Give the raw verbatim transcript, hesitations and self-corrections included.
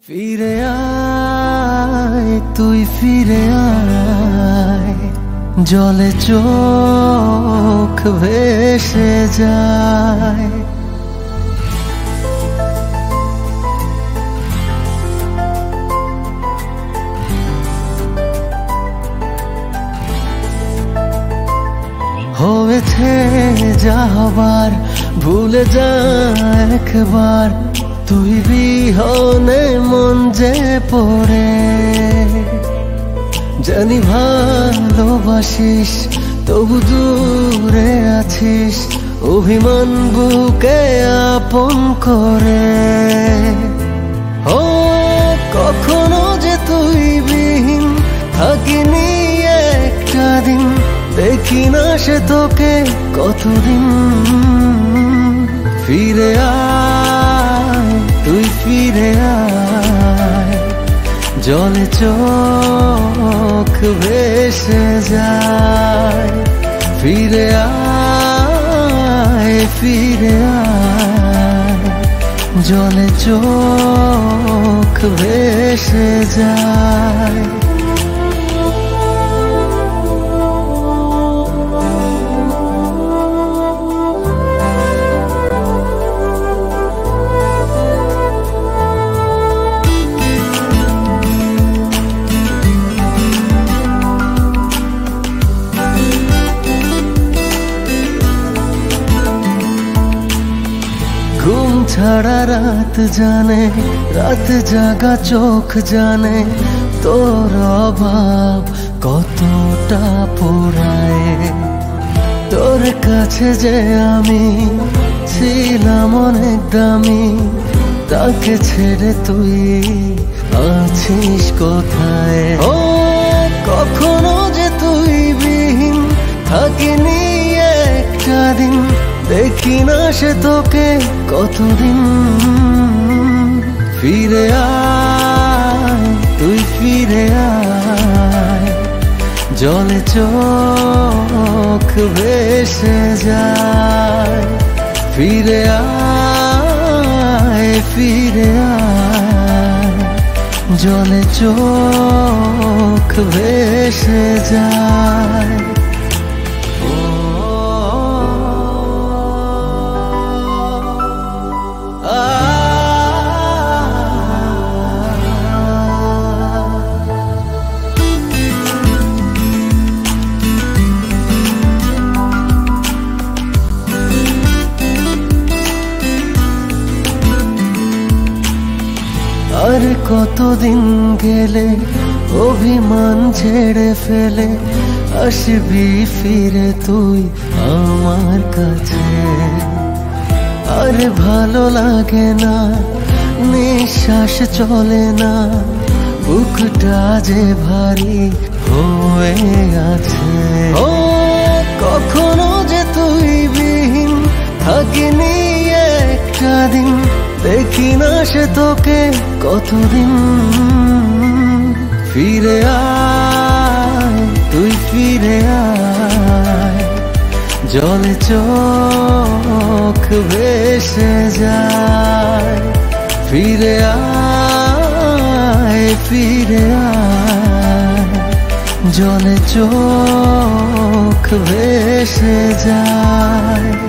ফিরে আয় তুই ফিরে আয়, জলে চোখ ভেসে যায়। হয়েছে যা হবার ভুলে যা একবার, তুই বিহনে মন যে পড়ে। জানি ভালোবাসিস তবু দূরে আছিস, অভিমান বুকে আপন করে। ও কখনো যে তুই বিহীন থাকিনি একটা দিন, দেখি না সে তোকে কতদিন। ফিরে আয় তুই ফিরে আয়, জলে চোখ ভেসে যায়। ফিরে আয় ফিরে আয়, জলে চোখ ভেসে যায়। ঘুম ছাড়া রাত জানে, রাত জাগা চোখ জানে, তোর অভাব কতটা পোড়ায়। তোর কাছে যে আমি ছিলাম অনেক দামি, তাকে ছেড়ে তুই আছিস কোথায়। ও কখনো যে তুই বিহীন থাকিনি একটা দিন, দেখি না সে তোকে কতদিন। ফিরে আয় তুই ফিরে আয়, জলে চোখ ভেসে যায়। ফিরে আয় ফিরে আয়, জলে চোখ ভেসে যায়। আর কতদিন গেলে অভিমান ছেড়ে ফেলে আসবি ফিরে তুই আমার কাছে। আর ভালো লাগে না, নিঃশ্বাস চলে না, বুকটা যে ভারী হয়ে আছে। ও কখনো যে তুই বিহীন থাকিনি একটা দিন, দেখি না সে তোকে কতদিন। ফিরে আয় তুই ফিরে আয়, জলে চোখ ভেসে যায়। ফিরে আয় ফিরে আয়, জলে চোখ ভেসে যায়।